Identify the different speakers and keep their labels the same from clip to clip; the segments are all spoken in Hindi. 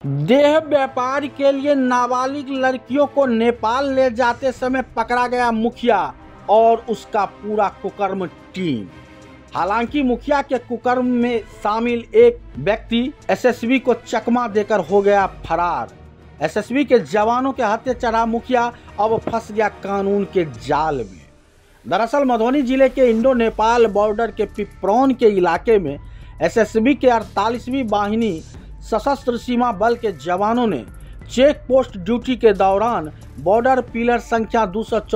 Speaker 1: देह व्यापार के लिए नाबालिग लड़कियों को नेपाल ले जाते समय पकड़ा गया मुखिया और उसका पूरा कुकर्म टीम। हालांकि मुखिया के कुकर्म में शामिल एक व्यक्ति एसएसबी को चकमा देकर हो गया फरार। एसएसबी के जवानों के हत्थे चढ़ा मुखिया अब फंस गया कानून के जाल में। दरअसल मधुबनी जिले के इंडो नेपाल बॉर्डर के पिपरौन के इलाके में एसएसबी के 48वीं वाहिनी सशस्त्र सीमा बल के जवानों ने चेक पोस्ट ड्यूटी के दौरान बॉर्डर पिलर संख्या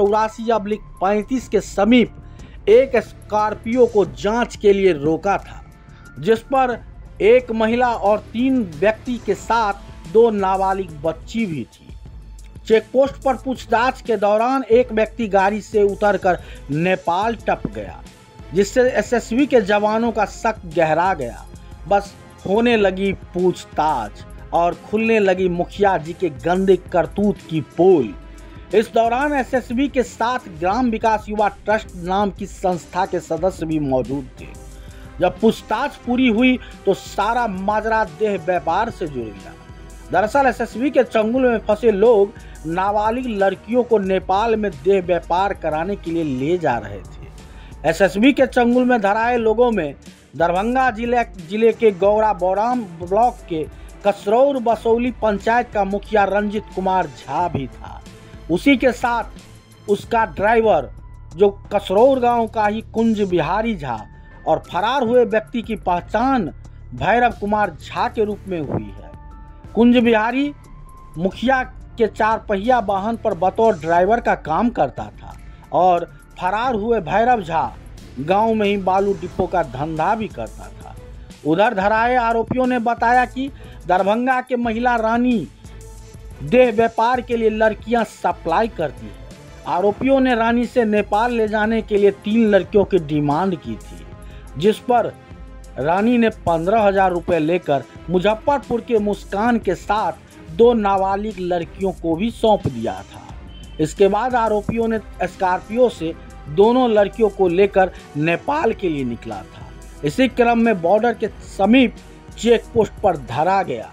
Speaker 1: 284/35 के समीप एक स्कॉर्पियो को जांच के लिए रोका था, जिस पर एक महिला और 3 व्यक्ति के साथ 2 नाबालिग बच्ची भी थी। चेक पोस्ट पर पूछताछ के दौरान एक व्यक्ति गाड़ी से उतरकर नेपाल टप गया, जिससे एसएसबी के जवानों का शक गहरा गया। बस होने लगी पूछताछ और खुलने लगी मुखिया जी के गंदे करतूत की पोल। इस दौरान एसएसबी के साथ ग्राम विकास युवा ट्रस्ट नाम की संस्था के सदस्य भी मौजूद थे। जब पूछताछ पूरी हुई तो सारा माजरा देह व्यापार से जुड़ गया। दरअसल एसएसबी के चंगुल में फंसे लोग नाबालिग लड़कियों को नेपाल में देह व्यापार कराने के लिए ले जा रहे थे। एसएसबी के चंगुल में धराए लोगों में दरभंगा जिले के गौरा बौराम ब्लॉक के कसरौर बसौली पंचायत का मुखिया रंजित कुमार झा भी था। उसी के साथ उसका ड्राइवर जो कसरौर गांव का ही कुंज बिहारी झा, और फरार हुए व्यक्ति की पहचान भैरव कुमार झा के रूप में हुई है। कुंज बिहारी मुखिया के 4 पहिया वाहन पर बतौर ड्राइवर का काम करता था और फरार हुए भैरव झा गांव में ही बालू डिपो का धंधा भी करता था। उधर धराए आरोपियों ने बताया कि दरभंगा के महिला रानी देह व्यापार के लिए लड़कियां सप्लाई करती है। आरोपियों ने रानी से नेपाल ले जाने के लिए 3 लड़कियों की डिमांड की थी, जिस पर रानी ने 15,000 रुपये लेकर मुजफ्फरपुर के मुस्कान के साथ 2 नाबालिग लड़कियों को भी सौंप दिया था। इसके बाद आरोपियों ने स्कॉर्पियो से दोनों लड़कियों को लेकर नेपाल के लिए निकला था। इसी क्रम में बॉर्डर के समीप चेक पोस्ट पर धरा गया।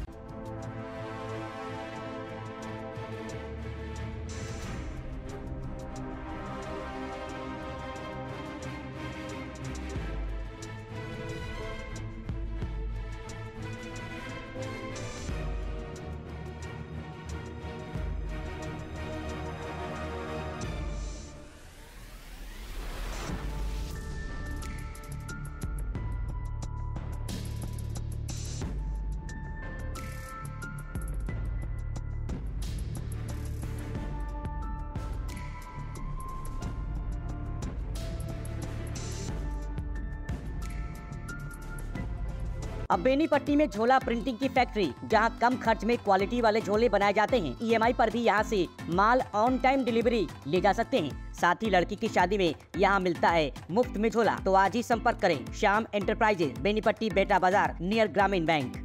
Speaker 2: अब बेनीपट्टी में झोला प्रिंटिंग की फैक्ट्री, जहां कम खर्च में क्वालिटी वाले झोले बनाए जाते हैं। ईएमआई पर भी यहां से माल ऑन टाइम डिलीवरी ले जा सकते हैं। साथ ही लड़की की शादी में यहां मिलता है मुफ्त में झोला। तो आज ही संपर्क करें श्याम एंटरप्राइजेज, बेनीपट्टी, बेटा बाजार, नियर ग्रामीण बैंक।